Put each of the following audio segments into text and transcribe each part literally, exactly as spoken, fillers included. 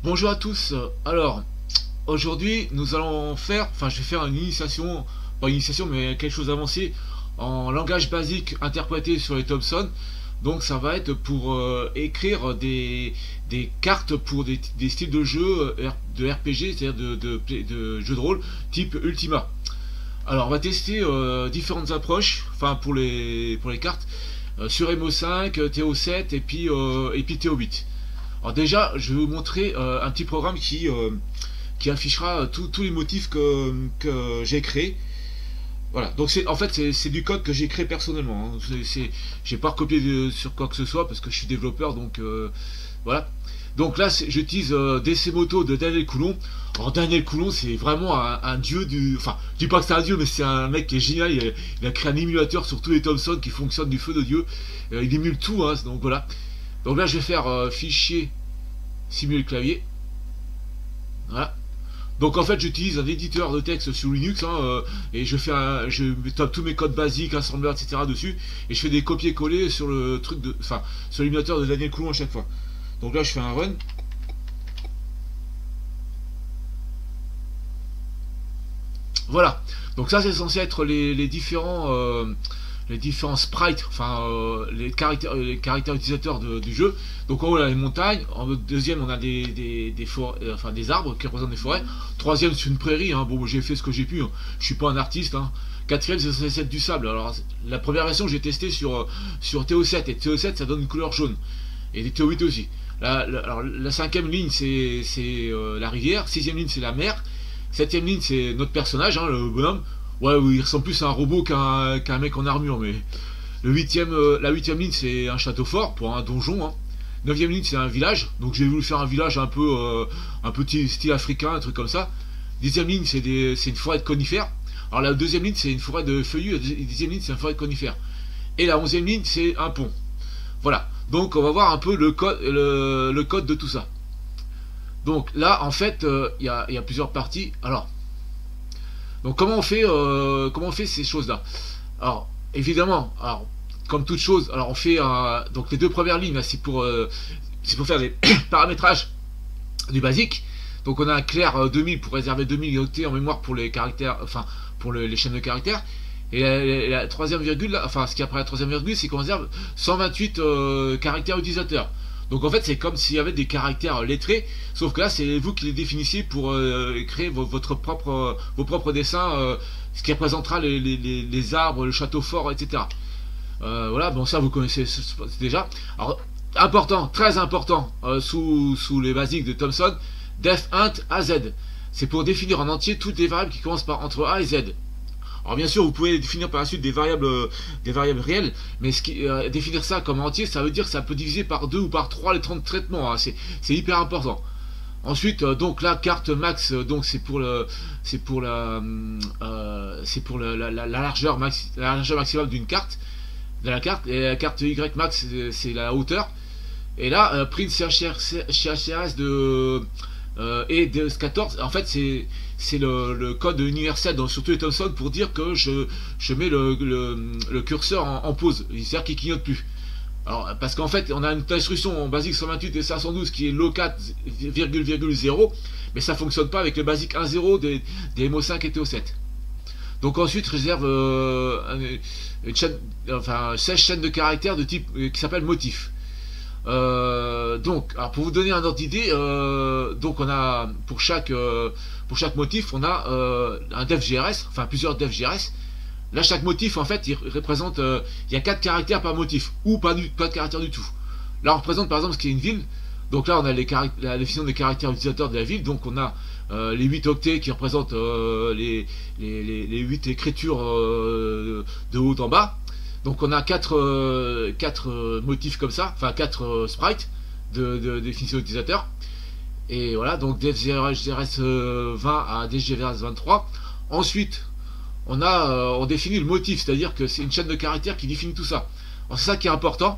Bonjour à tous. Alors, aujourd'hui, nous allons faire, enfin, je vais faire une initiation, pas une initiation, mais quelque chose d'avancé en langage basique interprété sur les Thomson. Donc, ça va être pour euh, écrire des, des cartes pour des, des styles de jeu euh, de R P G, c'est-à-dire de, de, de, de jeux de rôle type Ultima. Alors, on va tester euh, différentes approches, enfin, pour les, pour les cartes, euh, sur M O cinq, T O sept et puis, euh, et puis T O huit. Alors déjà, je vais vous montrer euh, un petit programme qui, euh, qui affichera tous les motifs que, que j'ai créés. Voilà, donc c'est en fait c'est du code que j'ai créé personnellement. Hein. J'ai pas recopié de, sur quoi que ce soit parce que je suis développeur, donc euh, voilà. Donc là, j'utilise euh, D C Moto de Daniel Coulon. Alors Daniel Coulon, c'est vraiment un, un dieu du... Enfin, je dis pas que c'est un dieu, mais c'est un mec qui est génial. Il a, il a créé un émulateur sur tous les Thomson qui fonctionne du feu de Dieu. Euh, il émule tout, hein, donc voilà. Donc là, je vais faire euh, fichier simuler le clavier. Voilà. Donc en fait, j'utilise un éditeur de texte sur Linux hein, euh, et je fais un, je tape tous mes codes basiques, assembleur, et cetera dessus et je fais des copier-coller sur le truc de, enfin, sur l'émulateur de Daniel Coulon à chaque fois. Donc là, je fais un run. Voilà. Donc ça, c'est censé être les, les différents. Euh, les différents sprites, enfin euh, les, caractères, les caractères utilisateurs de, du jeu. Donc en haut on a les montagnes, en deuxième on a des, des, des, forêts, euh, enfin, des arbres qui représentent des forêts, troisième c'est une prairie, hein. Bon j'ai fait ce que j'ai pu, hein. Je suis pas un artiste, hein. Quatrième c'est du sable. Alors la première version j'ai testé sur, sur T O sept, et T O sept ça donne une couleur jaune, et T O huit aussi. La, la, alors, la cinquième ligne c'est euh, la rivière, sixième ligne c'est la mer, septième ligne c'est notre personnage, hein, le bonhomme. Ouais, oui, il ressemble plus à un robot qu'un qu'un mec en armure, mais le huitième, euh, la huitième ligne c'est un château fort pour un donjon. Hein. Neuvième ligne c'est un village, donc j'ai voulu faire un village un peu, euh, un petit style africain, un truc comme ça. Dixième ligne c'est une forêt de conifères. Alors la deuxième ligne c'est une forêt de feuillus, la dixième ligne c'est une forêt de conifères. Et la onzième ligne c'est un pont. Voilà, donc on va voir un peu le code, le, le code de tout ça. Donc là en fait il euh, y, a, y a plusieurs parties. Alors donc comment on fait, euh, comment on fait ces choses-là? Alors évidemment, alors comme toute chose, alors on fait euh, donc les deux premières lignes, c'est pour euh, c'est pour faire des paramétrages du basique. Donc on a un clair euh, deux mille pour réserver deux mille octets en mémoire pour les caractères, enfin pour le, les chaînes de caractères. Et la, la, la troisième virgule, là, enfin ce qui est après la troisième virgule, c'est qu'on réserve cent vingt-huit euh, caractères utilisateurs. Donc en fait c'est comme s'il y avait des caractères lettrés, sauf que là c'est vous qui les définissiez pour euh, créer vos, votre propre, euh, vos propres dessins, euh, ce qui représentera les, les, les, les arbres, le château fort, et cetera. Euh, voilà, bon ça vous connaissez déjà. Alors important, très important, euh, sous, sous les basiques de Thomson, def int à z. C'est pour définir en entier toutes les variables qui commencent par entre A et Z. Alors bien sûr, vous pouvez définir par la suite des variables, des variables réelles, mais ce qui, euh, définir ça comme entier, ça veut dire que ça peut diviser par deux ou par trois les trente traitements. Hein. C'est hyper important. Ensuite, euh, donc la carte max, euh, donc c'est pour le, c'est pour la, euh, c'est pour le, la, la, la largeur max, la largeur maximale d'une carte, de la carte, et la carte Y max, c'est la hauteur. Et là, euh, print C H R S de euh, et de quatorze, en fait c'est c'est le, le code universel dans surtout les Thomson pour dire que je, je mets le, le, le curseur en, en pause, c'est-à-dire qu'il clignote plus. Alors, parce qu'en fait, on a une instruction en basique cent vingt-huit et cinq cent douze qui est locat virgule virgule zéro, mais ça fonctionne pas avec le basique un zéro des, des M O cinq et T O sept. Donc ensuite, je réserve euh, une chaîne, enfin, seize chaînes de caractères de type euh, qui s'appelle motif. Euh, donc, alors pour vous donner un ordre d'idée, euh, donc on a pour chaque euh, pour chaque motif, on a euh, un def G R S, enfin plusieurs def G R S. Là, chaque motif, en fait, il représente, euh, il y a quatre caractères par motif, ou pas, du, pas de caractères du tout. Là, on représente par exemple ce qui est une ville. Donc là, on a les la définition des caractères utilisateurs de la ville. Donc on a euh, les huit octets qui représentent euh, les, les, les, les huit écritures euh, de haut en bas. Donc on a quatre euh, euh, motifs comme ça, enfin quatre euh, sprites de, de, de définition utilisateur. Et voilà, donc def G R S vingt à def G R S vingt-trois. Ensuite, on a euh, on définit le motif, c'est-à-dire que c'est une chaîne de caractères qui définit tout ça. C'est ça qui est important.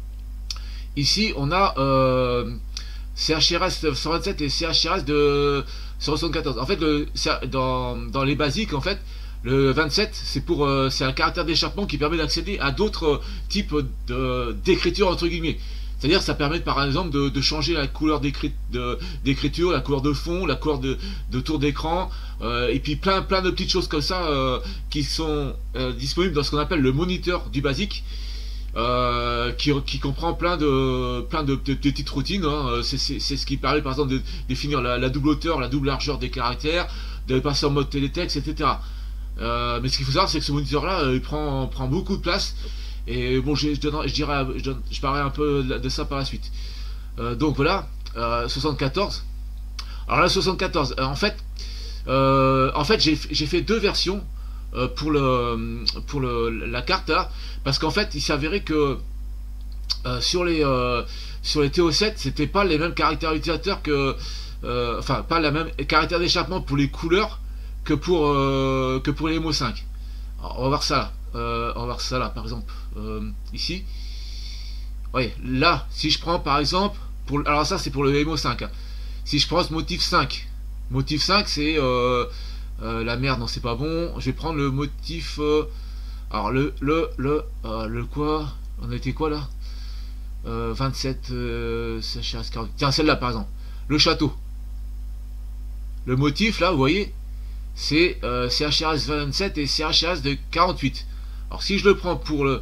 Ici, on a euh, C H R S cent vingt-sept et C H R S de cent soixante-quatorze. En fait, le, dans, dans les basiques, en fait, le vingt-sept, c'est pour euh, c'est un caractère d'échappement qui permet d'accéder à d'autres types d'écriture entre guillemets. C'est-à-dire que ça permet par exemple de, de changer la couleur d'écriture, la couleur de fond, la couleur de, de tour d'écran, euh, et puis plein, plein de petites choses comme ça euh, qui sont euh, disponibles dans ce qu'on appelle le moniteur du basique, euh, qui, qui comprend plein de, plein de, de, de petites routines. Hein. C'est ce qui permet par exemple de définir la, la double hauteur, la double largeur des caractères, de passer en mode télétexte, et cetera. Euh, mais ce qu'il faut savoir, c'est que ce moniteur-là, euh, il prend, prend beaucoup de place. Et bon, je, je, donnerai, je, dirais, je, donne, je parlerai un peu de, de ça par la suite. Euh, donc voilà, euh, soixante-quatorze. Alors là, soixante-quatorze, euh, en fait, euh, en fait j'ai fait deux versions euh, pour, le, pour le, la carte là, parce qu'en fait, il s'est avéré que euh, sur, les, euh, sur les T O sept, c'était pas les mêmes caractères utilisateurs que. Euh, enfin, pas la même caractère d'échappement pour les couleurs que pour, euh, que pour les M O cinq. Alors, on va voir ça là. Euh, on va voir ça là par exemple euh, ici. Oui, là si je prends par exemple pour, alors ça c'est pour le M O cinq hein. Si je prends ce motif cinq, motif cinq c'est euh, euh, la merde, non c'est pas bon, je vais prendre le motif euh, alors le le le euh, le quoi, on a été quoi là, euh, vingt-sept euh, tiens celle là par exemple, le château, le motif là vous voyez c'est euh, C H R S vingt-sept et C H R S de quarante-huit. Alors si je le prends pour le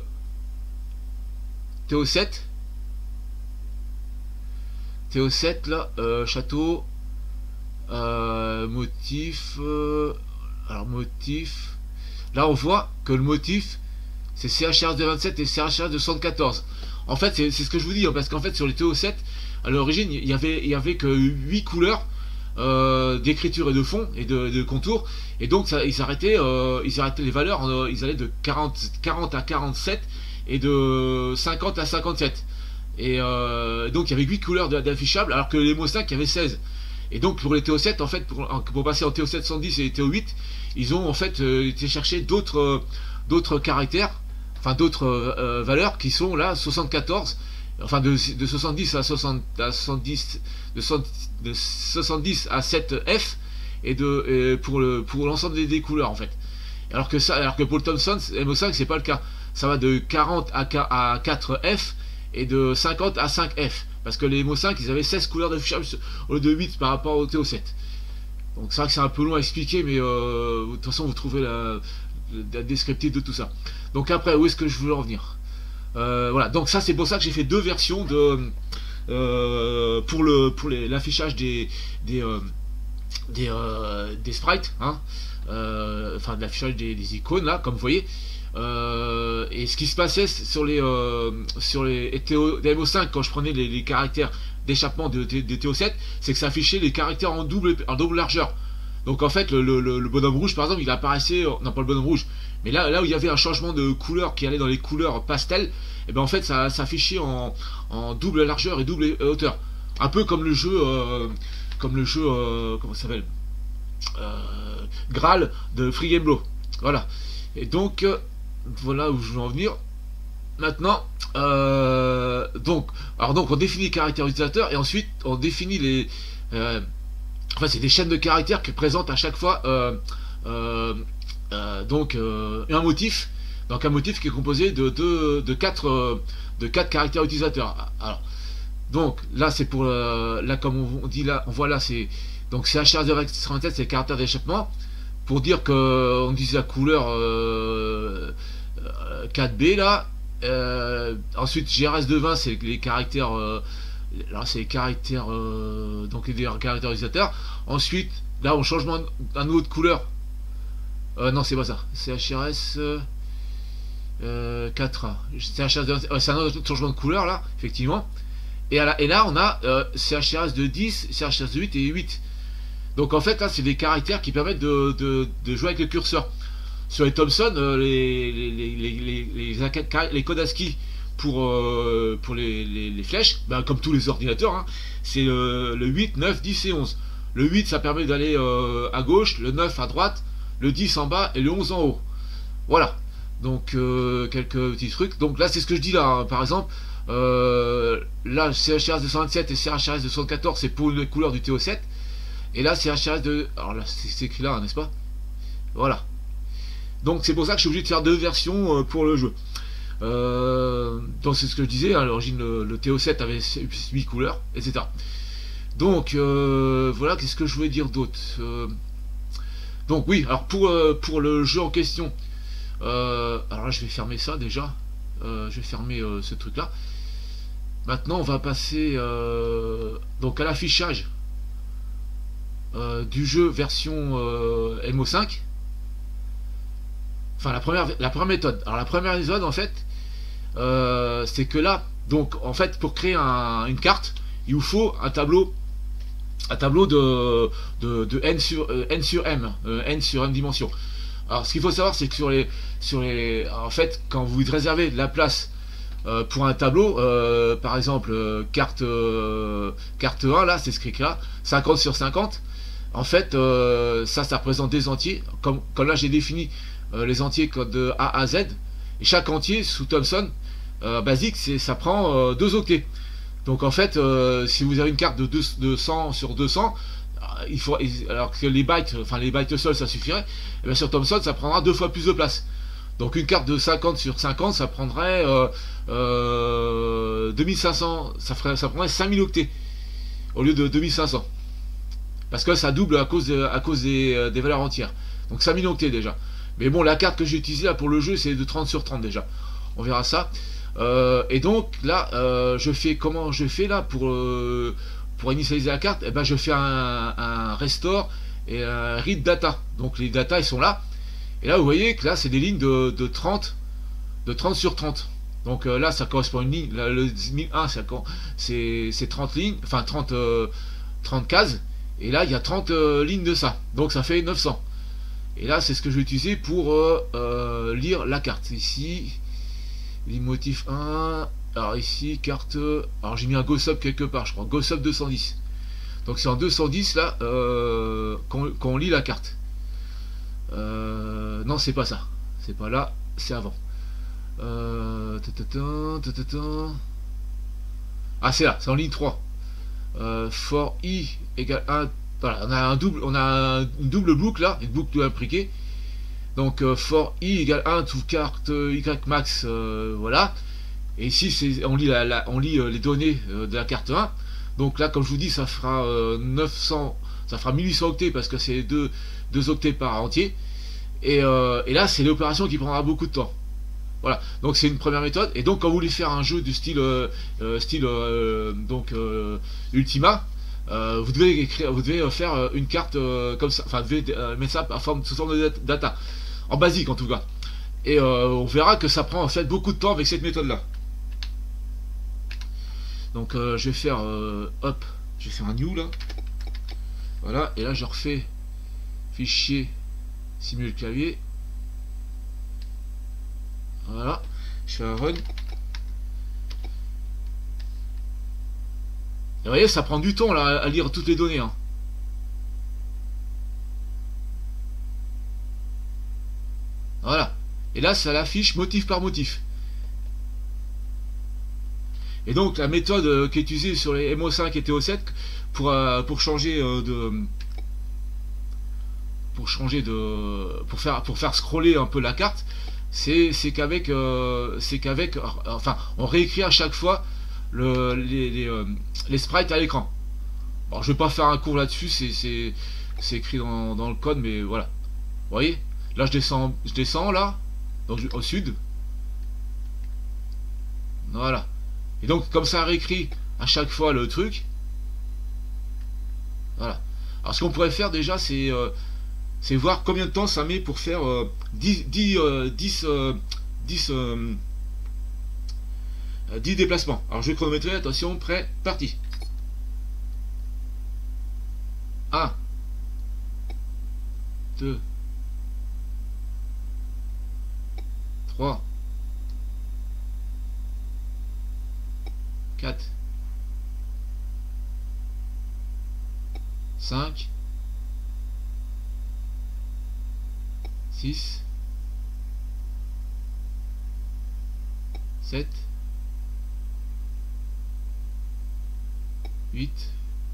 T O sept, T O sept là, euh, château, euh, motif, euh, alors motif, là on voit que le motif c'est C H R S de vingt-sept et C H R S de soixante-quatorze. En fait c'est ce que je vous dis, hein, parce qu'en fait sur les T O sept, à l'origine il y avait, il y avait que huit couleurs Euh, d'écriture et de fond et de, de contour, et donc ça, ils arrêtaient euh, ils arrêtaient les valeurs, euh, ils allaient de quarante, quarante à quarante-sept et de cinquante à cinquante-sept, et euh, donc il y avait huit couleurs d'affichables alors que les M O cinq il y avait seize. Et donc pour les T O sept en fait, pour, pour passer en T O sept cent dix et T O huit, ils ont en fait euh, été chercher d'autres euh, d'autres caractères, enfin d'autres euh, valeurs qui sont là soixante-quatorze, enfin de, de soixante-dix à soixante à soixante-dix, de, de soixante-dix à sept F, et de et pour le pour l'ensemble des, des couleurs en fait. Alors que ça, alors que pour le Thomson M O cinq c'est pas le cas. Ça va de quarante à quatre F et de cinquante à cinq F, parce que les M O cinq ils avaient seize couleurs d'affichage au lieu de huit par rapport au T O sept. Donc c'est vrai que c'est un peu long à expliquer, mais euh, de toute façon vous trouvez la, la descriptive de tout ça. Donc après, où est-ce que je voulais en venir? Euh, voilà, donc ça c'est pour ça que j'ai fait deux versions de euh, pour le pour l'affichage des des euh, des, euh, des sprites, hein, euh, enfin de l'affichage des, des icônes là, comme vous voyez. Euh, et ce qui se passait sur les euh, sur les M O cinq quand je prenais les, les caractères d'échappement de, de, de T O sept, c'est que ça affichait les caractères en double en double largeur. Donc en fait le, le, le bonhomme rouge par exemple il apparaissait, non pas le bonhomme rouge, mais là, là où il y avait un changement de couleur qui allait dans les couleurs pastel, et ben en fait ça s'affichait en, en double largeur et double hauteur. Un peu comme le jeu, euh, comme le jeu, euh, comment ça s'appelle, euh, Graal de Free Game Blow. Voilà. Et donc euh, voilà où je veux en venir. Maintenant, euh, donc, alors donc on définit les caractères utilisateurs et ensuite on définit les, euh, enfin c'est des chaînes de caractères qui présentent à chaque fois euh, euh, euh, donc euh, un motif, donc un motif qui est composé de de, de quatre euh, de quatre caractères utilisateurs. Alors donc là c'est pour euh, là comme on dit là on voit là c'est donc c'est H R zéro trente-sept, c'est le caractère d'échappement pour dire que on dit la couleur euh, euh, quatre B là. Euh, ensuite G R S de vingt c'est les caractères euh, là c'est les caractères euh, donc les caractères utilisateurs. Ensuite là on change un nouveau de couleur. Euh, non, c'est pas ça. C'est H R S euh, quatre A. C'est un autre changement de couleur là, effectivement. Et, à la, et là, on a euh, C H R S de dix, C H R S de huit et huit. Donc en fait, là, c'est des caractères qui permettent de, de, de jouer avec le curseur. Sur les Thomson, euh, les, les, les, les, les, les, les codes ASCII pour, euh, pour les, les, les flèches, ben, comme tous les ordinateurs, hein, c'est le, le huit, neuf, dix et onze. Le huit, ça permet d'aller euh, à gauche, le neuf à droite, le dix en bas et le onze en haut. Voilà. Donc euh, quelques petits trucs. Donc là c'est ce que je dis là, hein. Par exemple, euh, là C H R S de cent vingt-sept et C H R S de soixante-quatorze c'est pour les couleurs du T O sept. Et là C H R S de... Alors là c'est écrit là, n'est-ce pas? Voilà. Donc c'est pour ça que je suis obligé de faire deux versions euh, pour le jeu. Euh, donc c'est ce que je disais, hein, à l'origine le, le T O sept avait huit couleurs, et cetera. Donc euh, voilà, qu'est-ce que je voulais dire d'autre. euh, Donc oui, alors pour, euh, pour le jeu en question, euh, alors là je vais fermer ça déjà. Euh, je vais fermer euh, ce truc là. Maintenant on va passer euh, donc à l'affichage euh, du jeu version euh, M O cinq. Enfin la première, la première méthode. Alors la première méthode en fait, euh, c'est que là, donc en fait pour créer un, une carte, il vous faut un tableau, un tableau de, de, de n sur euh, n sur m, euh, n sur m dimensions. Alors ce qu'il faut savoir c'est que sur les, sur les, en fait quand vous réservez de la place euh, pour un tableau, euh, par exemple euh, carte euh, carte un là, c'est ce écrit là, cinquante sur cinquante. En fait, euh, ça, ça représente des entiers. Comme, comme là, j'ai défini euh, les entiers de A à Z. Et chaque entier sous Thomson euh, basique, c'est, ça prend euh, deux octets. Donc en fait, euh, si vous avez une carte de, deux, de cent sur deux cents, il faut, alors que les bytes, enfin les bytes seuls, ça suffirait. Et bien sur Thomson, ça prendra deux fois plus de place. Donc une carte de cinquante sur cinquante, ça prendrait euh, euh, deux mille cinq cents, ça, ferait, ça prendrait cinq mille octets au lieu de deux mille cinq cents. Parce que ça double à cause, de, à cause des, des valeurs entières. Donc cinq mille octets déjà. Mais bon, la carte que j'ai utilisée là pour le jeu, c'est de trente sur trente déjà. On verra ça. Euh, et donc là, euh, je fais comment je fais là pour, euh, pour initialiser la carte. Et eh ben, je fais un, un restore et un read data. Donc les data, ils sont là. Et là, vous voyez que là, c'est des lignes de, de trente, de trente sur trente. Donc euh, là, ça correspond à une ligne. Là, le mille un, c'est trente lignes, enfin trente, euh, trente cases. Et là, il y a trente euh, lignes de ça. Donc ça fait neuf cents. Et là, c'est ce que je vais utiliser pour euh, euh, lire la carte. Ici, ligne motif un. Alors ici, carte. Alors j'ai mis un GoSub quelque part, je crois. GoSub deux cent dix. Donc c'est en deux cent dix là euh, qu'on qu'on lit la carte. Euh, non, c'est pas ça. C'est pas là, c'est avant. Euh, ah, c'est là, c'est en ligne trois. Euh, for i égale un. Voilà, on a un double, on a un, une double boucle là, une boucle impliquée. Donc euh, for i égale un to carte euh, y max, euh, voilà. Et ici c'est, on lit, la, la, on lit euh, les données euh, de la carte un. Donc là, comme je vous dis, ça fera euh, neuf cents, ça fera mille huit cents octets parce que c'est deux, deux octets par entier. Et, euh, et là, c'est l'opération qui prendra beaucoup de temps. Voilà, donc c'est une première méthode. Et donc quand vous voulez faire un jeu du style euh, euh, style euh, donc euh, Ultima, euh, vous devez écrire, vous devez faire une carte euh, comme ça, enfin vous devez euh, mettre ça en forme, sous forme de data, en basique en tout cas. Et euh, on verra que ça prend en fait beaucoup de temps avec cette méthode là. Donc euh, je vais faire euh, hop, je vais faire un new là. Voilà, et là je refais fichier simuler le clavier. Voilà, je fais un run. Et vous voyez, ça prend du temps là à lire toutes les données. Hein. Voilà. Et là, ça l'affiche motif par motif. Et donc la méthode euh, qui est utilisée sur les M O cinq et T O sept pour, euh, pour changer euh, de pour changer de pour faire pour faire scroller un peu la carte, c'est qu'avec euh, c'est qu'avec enfin on réécrit à chaque fois le, les, les, euh, les sprites à l'écran. Alors je vais pas faire un cours là-dessus, c'est c'est écrit dans, dans le code, mais voilà. Vous voyez, là je descends je descends là, donc au sud. Voilà. Et donc comme ça réécrit à chaque fois le truc. Voilà. Alors ce qu'on pourrait faire déjà, c'est euh, c'est voir combien de temps ça met pour faire euh, dix, dix, euh, dix, euh, dix, euh, dix déplacements. Alors je vais chronométrer, attention, prêt, parti. un, deux, trois, quatre, cinq, six, sept, huit,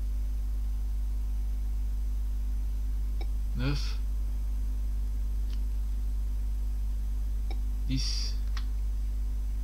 neuf, dix,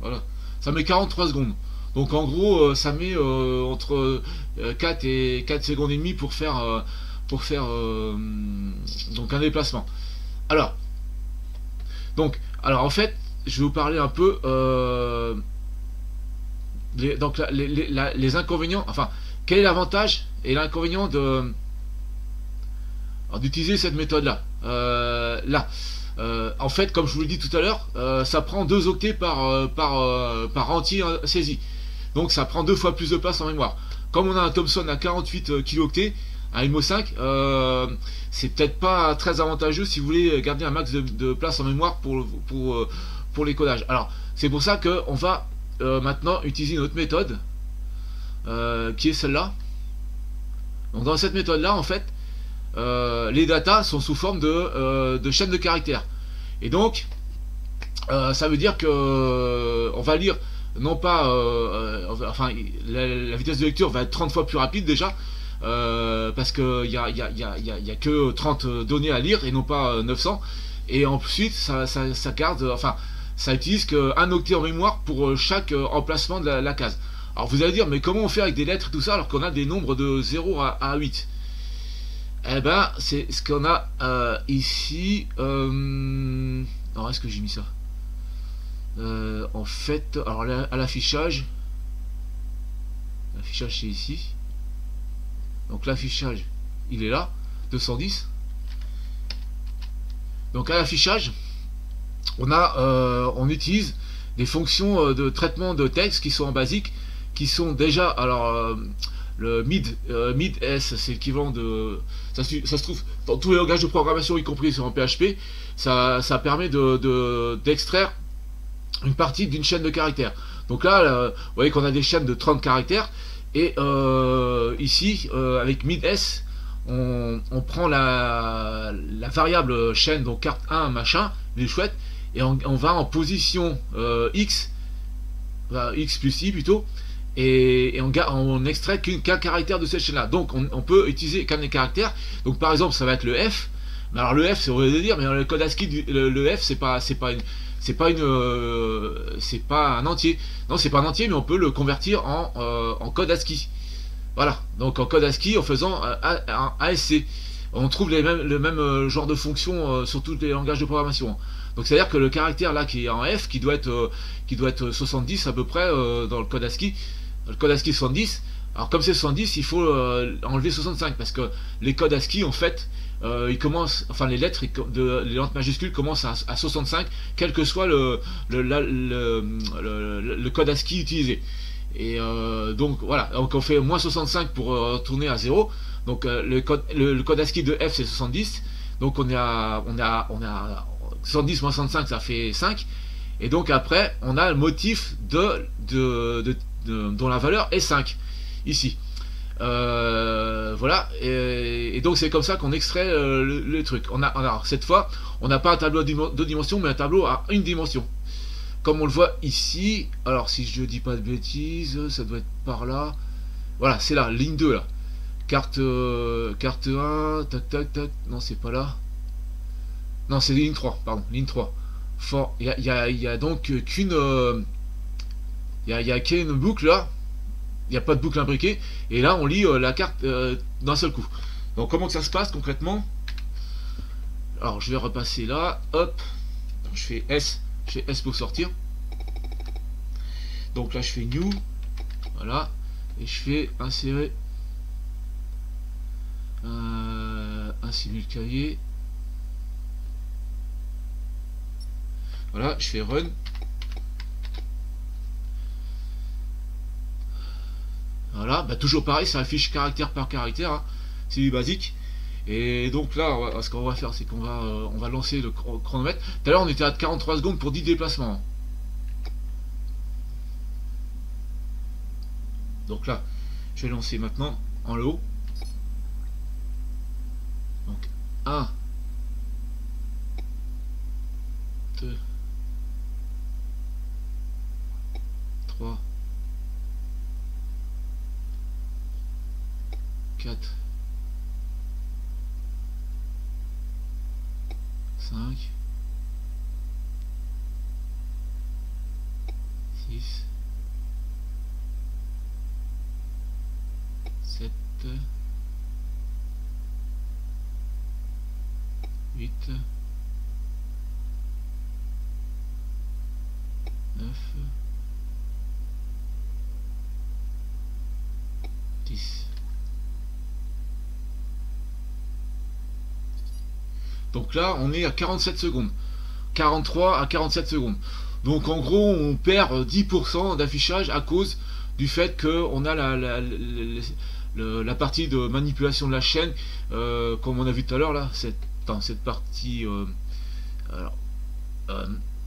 Voilà. Ça met quarante-trois secondes. Donc en gros, euh, ça met euh, entre euh, quatre et quatre secondes et demie pour faire, euh, pour faire euh, donc un déplacement. Alors, donc, alors en fait, je vais vous parler un peu euh, les, donc la, les, les, la, les inconvénients. Enfin, quel est l'avantage et l'inconvénient de d'utiliser cette méthode-là. Euh, là, euh, en fait, comme je vous l'ai dit tout à l'heure, euh, ça prend deux octets par euh, par euh, par entier saisi. Donc ça prend deux fois plus de place en mémoire. Comme on a un Thomson à quarante-huit kilooctets, un M O cinq, euh, c'est peut-être pas très avantageux si vous voulez garder un max de, de place en mémoire pour, pour, pour les codages. Alors, c'est pour ça qu'on va euh, maintenant utiliser une autre méthode, euh, qui est celle-là. Donc dans cette méthode-là, en fait, euh, les datas sont sous forme de, euh, de chaînes de caractères. Et donc, euh, ça veut dire que euh, on va lire non pas, euh, euh, enfin, la, la vitesse de lecture va être trente fois plus rapide déjà, euh, parce qu'il n'y a, y a, y a, y a, y a que trente données à lire et non pas neuf cents. Et ensuite, ça, ça, ça garde, enfin, ça utilise qu'un octet en mémoire pour chaque emplacement de la, la case. Alors vous allez dire, mais comment on fait avec des lettres et tout ça alors qu'on a des nombres de zéro à, à huit? Eh ben, c'est ce qu'on a euh, ici. Euh... Alors, est-ce que j'ai mis ça euh, En fait, alors là, à l'affichage, l'affichage c'est ici. Donc l'affichage, il est là, deux cent dix. Donc à l'affichage, on a, euh, on utilise des fonctions de traitement de texte qui sont en basique, qui sont déjà, alors euh, le mid, euh, mid S, c'est l'équivalent de, ça, ça se trouve dans tous les langages de programmation, y compris sur en P H P. Ça, ça permet de, de, d'extraire une partie d'une chaîne de caractères. Donc là, là, vous voyez qu'on a des chaînes de trente caractères. Et euh, ici, euh, avec mid S, on, on prend la, la variable chaîne, donc carte un, machin, les chouettes, et on, on va en position euh, X, enfin, X plus I plutôt, et, et on, on extrait qu'un caractère de cette chaîne-là. Donc on, on peut utiliser qu'un des caractères. Donc par exemple, ça va être le F. Alors le F, c'est vrai de dire, mais dans le code ASCII, le, le F, c'est pas, c'est pas une, c'est pas une, euh, c'est pas un entier. Non, c'est pas un entier, mais on peut le convertir en, euh, en code ASCII. Voilà. Donc en code ASCII, en faisant un A S C, on trouve les mêmes, le même genre de fonction euh, sur tous les langages de programmation. Donc c'est à dire que le caractère là qui est en F, qui doit être, euh, qui doit être soixante-dix à peu près euh, dans le code ASCII, le code ASCII soixante-dix. Alors comme c'est soixante-dix, il faut euh, enlever soixante-cinq parce que les codes ASCII en fait, euh, ils commencent, enfin les lettres de les lettres majuscules commencent à, à soixante-cinq, quel que soit le le, la, le, le, le, le code ASCII utilisé. Et euh, donc voilà, donc on fait moins soixante-cinq pour euh, retourner à zéro. Donc euh, le code le, le code ASCII de F c'est soixante-dix. Donc on est à on est à, on est à soixante-dix moins soixante-cinq, ça fait cinq. Et donc après on a le motif de, de, de, de dont la valeur est cinq ici. Euh, voilà, et, et donc c'est comme ça qu'on extrait euh, le, le truc. On a, alors cette fois, on n'a pas un tableau à deux dimensions, mais un tableau à une dimension. Comme on le voit ici, alors si je dis pas de bêtises, ça doit être par là. Voilà, c'est là, ligne deux là. Carte, euh, carte un, tac tac tac, non c'est pas là. Non, c'est ligne trois, pardon, ligne trois. Fort, il y a, y a donc qu'une. Il euh, y, a, y a qu'une boucle là. Il n'y a pas de boucle imbriquée. Et là, on lit euh, la carte euh, d'un seul coup. Donc, comment que ça se passe concrètement? Alors, je vais repasser là. Hop. Donc, je fais S. Je fais S pour sortir. Donc là, je fais New. Voilà. Et je fais insérer euh, un simulcahier. Voilà. Je fais Run. Voilà, bah toujours pareil, ça affiche caractère par caractère, hein. C'est du basique. Et donc là, ce qu'on va faire, c'est qu'on va, euh, on va lancer le chronomètre. Tout à l'heure, on était à quarante-trois secondes pour dix déplacements. Donc là, je vais lancer maintenant en haut. Donc un, deux, trois, quatre, cinq, sept, huit, neuf, dix. Donc là, on est à quarante-sept secondes. quarante-trois à quarante-sept secondes. Donc en gros, on perd dix pour cent d'affichage à cause du fait qu'on a la, la, la, la partie de manipulation de la chaîne, euh, comme on a vu tout à l'heure, là, cette, dans cette partie... Euh, alors, euh,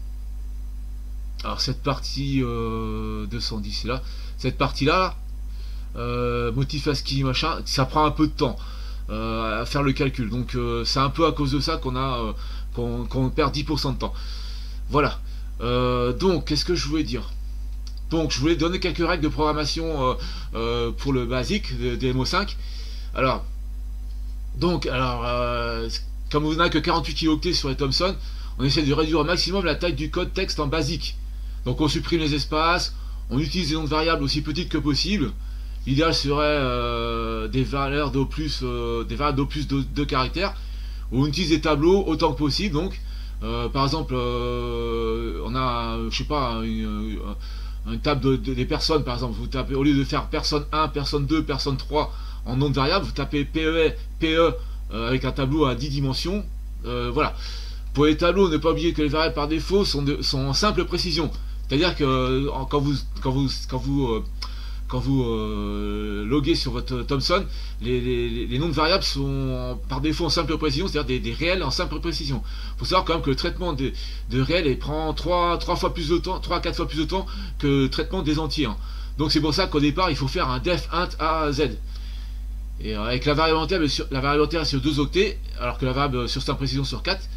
alors cette partie euh, deux cent dix, c'est là. Cette partie-là, là, euh, motif ASCII, machin, ça prend un peu de temps. Euh, à faire le calcul, donc euh, c'est un peu à cause de ça qu'on a euh, qu'on qu'on perd dix pour cent de temps. Voilà. Euh, donc qu'est-ce que je voulais dire? Donc je voulais donner quelques règles de programmation euh, euh, pour le basique des M O cinq. Alors donc alors euh, comme on n'a que quarante-huit kilooctets sur les Thomson, on essaie de réduire au maximum la taille du code texte en basique. Donc on supprime les espaces, on utilise des noms de variables aussi petites que possible. L'idéal serait euh, des valeurs d'au plus, euh, des variables d'au plus de deux caractères, où on utilise des tableaux autant que possible. Donc, euh, par exemple, euh, on a, je sais pas, une, une table de, de, des personnes, par exemple. Vous tapez, au lieu de faire personne un, personne deux, personne trois en nom de variable, vous tapez P E, P E euh, avec un tableau à dix dimensions. Euh, voilà. Pour les tableaux, ne pas oublier que les variables par défaut sont, de, sont en simple précision. C'est-à-dire que quand vous, quand vous, quand vous euh, quand vous euh, loguez sur votre Thomson, les, les, les noms de variables sont par défaut en simple précision, c'est-à-dire des, des réels en simple précision. Il faut savoir quand même que le traitement de, de réels il prend trois fois plus de temps, trois à quatre fois plus de temps que le traitement des entiers. Hein. Donc c'est pour ça qu'au départ, il faut faire un def int A à Z. Et avec la variable entière, sur, la variable entière est sur deux octets, alors que la variable sur simple précision sur quatre.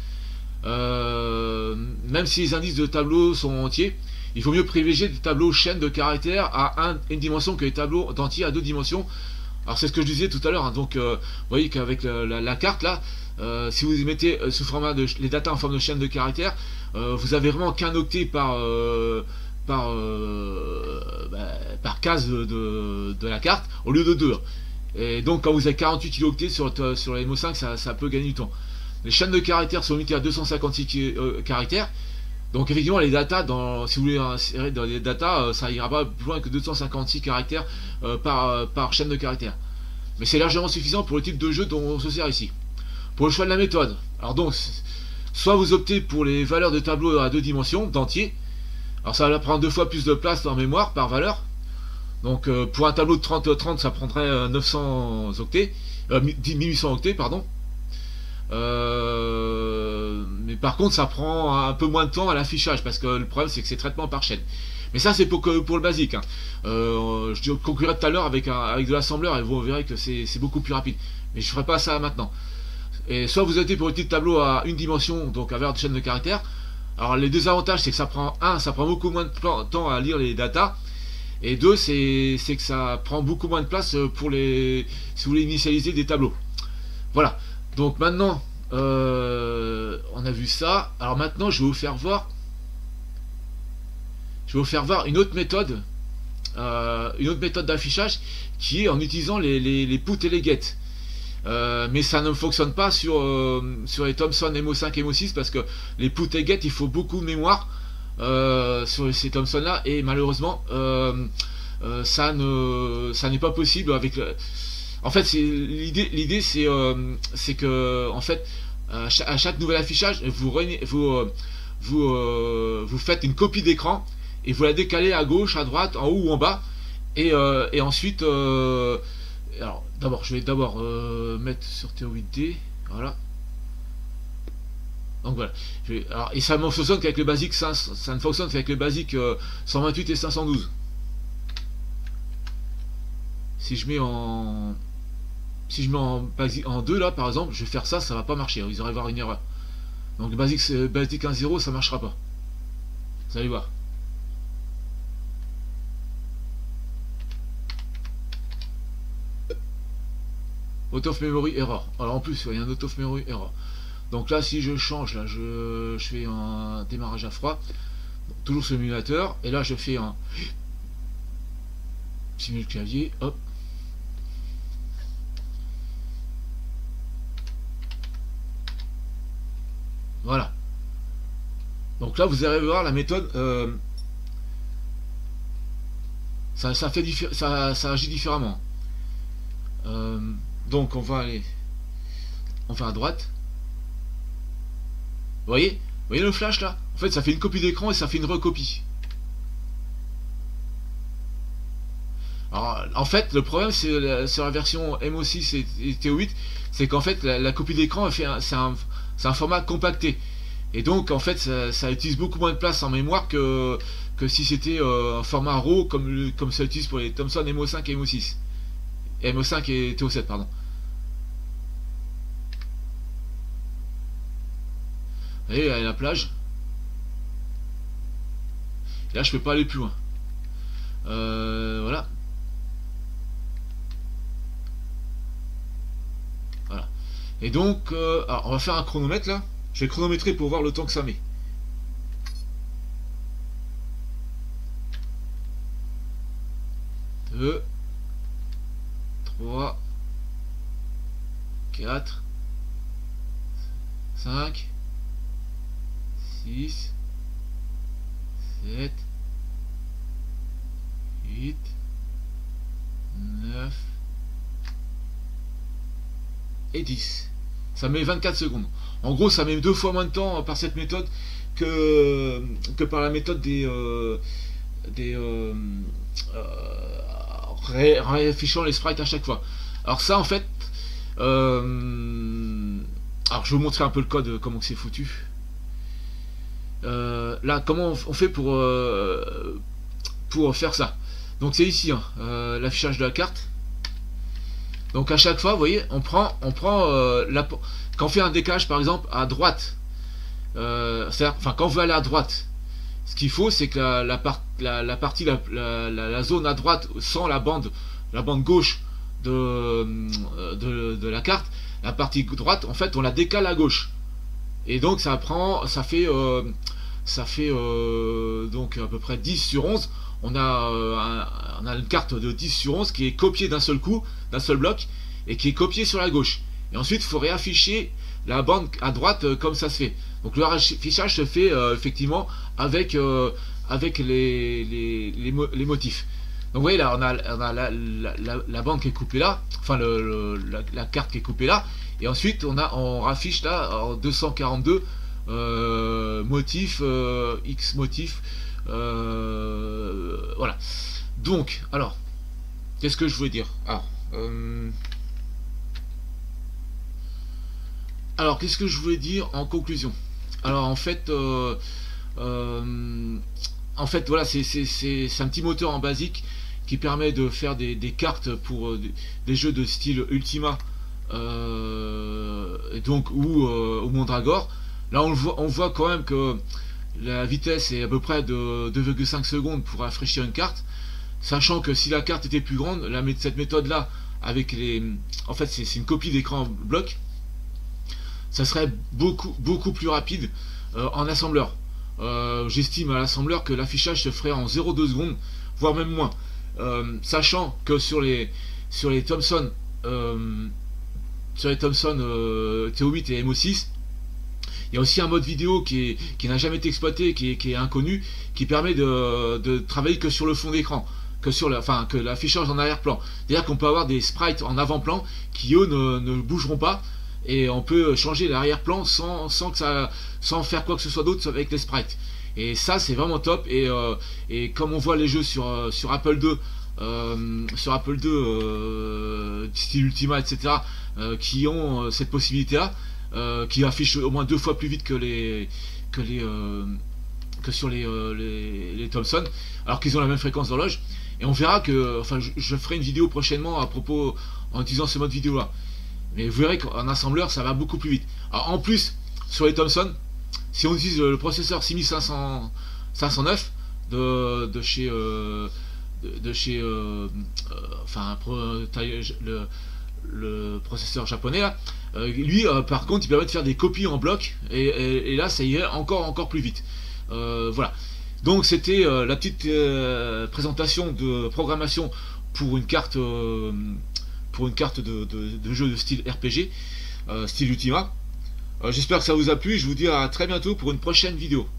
Euh, même si les indices de tableau sont entiers, il faut mieux privilégier des tableaux chaînes de caractères à un, une dimension que les tableaux d'entiers à deux dimensions. Alors c'est ce que je disais tout à l'heure, hein. Donc euh, vous voyez qu'avec la, la, la carte là, euh, si vous mettez euh, sous format de les datas en forme de chaîne de caractères, euh, vous avez vraiment qu'un octet par euh, par euh, bah, par case de, de, de la carte au lieu de deux. Et donc quand vous avez quarante-huit kilooctets sur sur la M O cinq, ça, ça peut gagner du temps. Les chaînes de caractères sont limitées à deux cent cinquante-six euh, caractères. Donc effectivement les datas, dans, si vous voulez insérer dans les datas, euh, ça ira pas plus loin que deux cent cinquante-six caractères euh, par, euh, par chaîne de caractères. Mais c'est largement suffisant pour le type de jeu dont on se sert ici. Pour le choix de la méthode, alors donc, soit vous optez pour les valeurs de tableau à deux dimensions, d'entier. Alors ça va prendre deux fois plus de place en mémoire par valeur. Donc euh, pour un tableau de trente trente, ça prendrait euh, neuf cents octets, euh, mille huit cents octets, pardon. Euh, mais par contre ça prend un peu moins de temps à l'affichage parce que le problème c'est que c'est traitement par chaîne. Mais ça c'est pour, pour le basique. Hein. Euh, je conclurai tout à l'heure avec, un, avec de l'assembleur et vous verrez que c'est beaucoup plus rapide. Mais je ferai pas ça maintenant. Et soit vous optez pour le type tableau à une dimension, donc à valeur de chaîne de caractères. Alors les deux avantages c'est que ça prend un, ça prend beaucoup moins de temps à lire les datas. Et deux, c'est que ça prend beaucoup moins de place pour les si vous voulez initialiser des tableaux. Voilà. Donc maintenant, euh, on a vu ça. Alors maintenant, je vais vous faire voir. Je vais vous faire voir une autre méthode, euh, une autre méthode d'affichage qui est en utilisant les, les, les put et les get. Euh, mais ça ne fonctionne pas sur euh, sur les Thomson M O cinq et M O six parce que les put et get, il faut beaucoup de mémoire euh, sur ces Thomson là et malheureusement, euh, euh, ça ne ça n'est pas possible avec le. En fait, l'idée, l'idée, c'est, euh, c'est que, en fait, à chaque, à chaque nouvel affichage, vous, vous, euh, vous, euh, vous faites une copie d'écran et vous la décalez à gauche, à droite, en haut ou en bas, et, euh, et ensuite, euh, alors, d'abord, je vais d'abord euh, mettre sur T O huit D, voilà. Donc voilà. Je vais, alors, et ça ne fonctionne qu'avec le basique, ça, ça ne fonctionne qu'avec le basique euh, cent vingt-huit et cinq cent douze. Si je mets en si je mets en basique en deux là par exemple, je vais faire ça, ça va pas marcher, ils auraient voir une erreur. Donc basique basique un zéro, ça marchera pas. Vous allez voir. Out of memory error. Alors en plus, il y a un out of memory error. Donc là, si je change, là, je, je fais un démarrage à froid, donc, toujours sur l'émulateur, et là je fais un simule clavier, hop. là vous allez voir la méthode, euh, ça, ça, fait ça, ça agit différemment. Euh, donc on va aller, on va à droite. Vous voyez, vous voyez le flash là? En fait ça fait une copie d'écran et ça fait une recopie. Alors, en fait, le problème c'est la, sur la version M O six et, et T O huit, c'est qu'en fait la, la copie d'écran c'est un, un format compacté. Et donc en fait ça, ça utilise beaucoup moins de place en mémoire que, que si c'était euh, un format RAW comme, comme ça utilise pour les Thomson M O cinq et M O six. M O cinq et T O sept, pardon. Vous voyez, là, la plage. Et là je peux pas aller plus loin. Euh, voilà. Voilà. Et donc, euh, alors on va faire un chronomètre là. Je vais chronométrer pour voir le temps que ça met. deux, trois, quatre, cinq, six, sept, huit, neuf et dix. Ça met vingt-quatre secondes. En gros, ça met deux fois moins de temps par cette méthode que, que par la méthode des, euh, des euh, euh, ré, réaffichant les sprites à chaque fois. Alors ça, en fait, euh, alors je vais vous montrer un peu le code, comment c'est foutu. Euh, là, comment on fait pour euh, pour faire ça? Donc c'est ici, hein, euh, l'affichage de la carte. Donc à chaque fois, vous voyez, on prend, on prend euh, la, quand on fait un décalage par exemple à droite, euh, c'est-à-dire, enfin quand on veut aller à droite, ce qu'il faut c'est que la, la, part, la, la partie, la, la, la zone à droite sans la bande, la bande gauche de, de, de la carte, la partie droite, en fait, on la décale à gauche. Et donc ça prend, ça fait, euh, ça fait euh, donc à peu près dix sur onze. On a, euh, un, on a une carte de dix sur onze qui est copiée d'un seul coup, d'un seul bloc, et qui est copiée sur la gauche. Et ensuite, il faut réafficher la bande à droite euh, comme ça se fait. Donc le réaffichage se fait euh, effectivement avec, euh, avec les, les, les, mo les motifs. Donc vous voyez là, on a, on a la, la, la, la bande qui est coupée là, enfin le, le, la, la carte qui est coupée là, et ensuite on, a, on raffiche là en deux cent quarante-deux euh, motifs, euh, X motifs. Euh, voilà. Donc, alors, qu'est-ce que je voulais dire? Alors, euh, alors qu'est-ce que je voulais dire en conclusion? Alors, en fait, euh, euh, en fait, voilà, c'est un petit moteur en basique qui permet de faire des, des cartes pour des, des jeux de style Ultima, euh, donc ou euh, au Mondragor. Là, on voit, on voit quand même que la vitesse est à peu près de deux virgule cinq secondes pour rafraîchir une carte, sachant que si la carte était plus grande, la, cette méthode là avec les, en fait c'est une copie d'écran bloc, ça serait beaucoup beaucoup plus rapide euh, en assembleur. Euh, j'estime à l'assembleur que l'affichage se ferait en zéro virgule deux secondes, voire même moins, euh, sachant que sur les sur les Thomson euh, sur les Thomson euh, T O huit et M O six, il y a aussi un mode vidéo qui, qui n'a jamais été exploité, qui est, qui est inconnu, qui permet de, de travailler que sur le fond d'écran, que sur la, enfin que l'affichage en arrière-plan. C'est-à-dire qu'on peut avoir des sprites en avant-plan qui eux ne, ne bougeront pas, et on peut changer l'arrière-plan sans, sans que ça, sans faire quoi que ce soit d'autre avec les sprites. Et ça c'est vraiment top. Et, euh, et comme on voit les jeux sur, sur Apple deux, euh, sur Apple deux, euh, style Ultima, et cetera, euh, qui ont euh, cette possibilité-là. Euh, qui affiche au moins deux fois plus vite que les que les euh, que sur les, euh, les, les Thomson, alors qu'ils ont la même fréquence d'horloge. Et on verra que, enfin, je, je ferai une vidéo prochainement à propos en utilisant ce mode vidéo là. Mais vous verrez qu'en assembleur ça va beaucoup plus vite. Alors, en plus sur les Thomson, si on utilise le processeur six mille cinq cents cinq cent neuf de, de chez euh, de, de chez euh, euh, enfin le le processeur japonais là, euh, lui euh, par contre il permet de faire des copies en bloc, et, et, et là ça irait encore encore plus vite. Euh, voilà, donc c'était euh, la petite euh, présentation de programmation pour une carte euh, pour une carte de, de, de jeu de style R P G, euh, style Ultima. Euh, j'espère que ça vous a plu, je vous dis à très bientôt pour une prochaine vidéo.